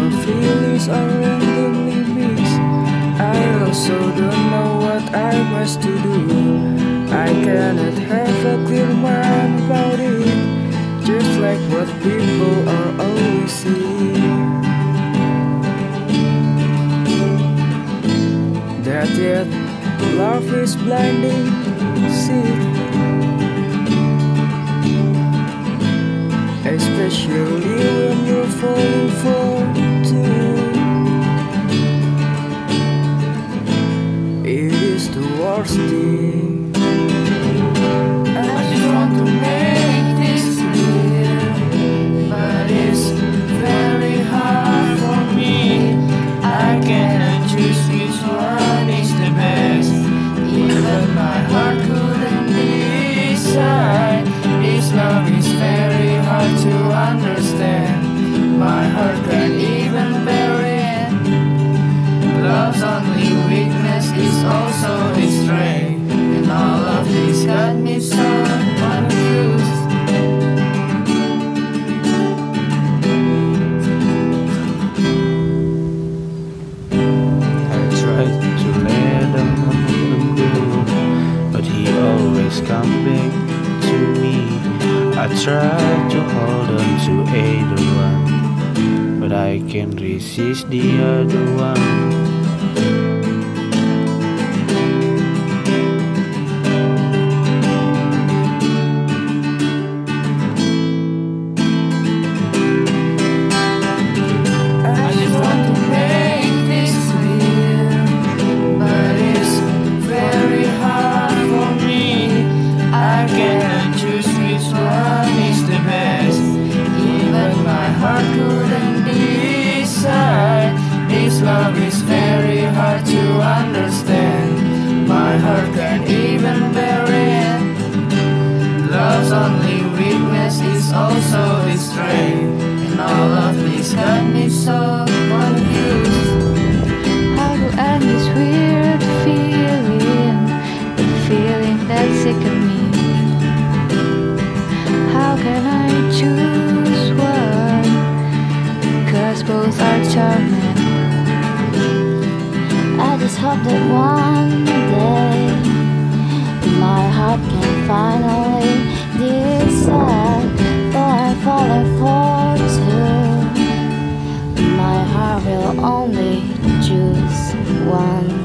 Our feelings are randomly mixed. I also don't know what I must to do. I cannot have a clear mind about it, just like what people are always saying. That yet love is blinding, see, especially when you're falling for two. It is the worst thing. I just want to make this clear, but it's very hard for me. I cannot choose which one is the best. Even my heart couldn't decide. This love is very hard to understand. My heart can't even bear it. Love's only weakness is also its strength, and all of this got me so confused. I tried to let him go, but he always come back to me. I tried to hold on to either one, but I can't resist the other one. I just want to make this clear, but it's very hard for me. I cannot choose which one is the best. Even my heart couldn't decide. This love is very hard to understand. My heart can't even bear it. Love's only weakness is also its strength, and all of this got me so confused. How to end this weird feeling, the feeling that sickens me? How can I choose one? Because both are charming. I just hope that one day my heart can finally decide. Though I'm falling for two, my heart will only choose one.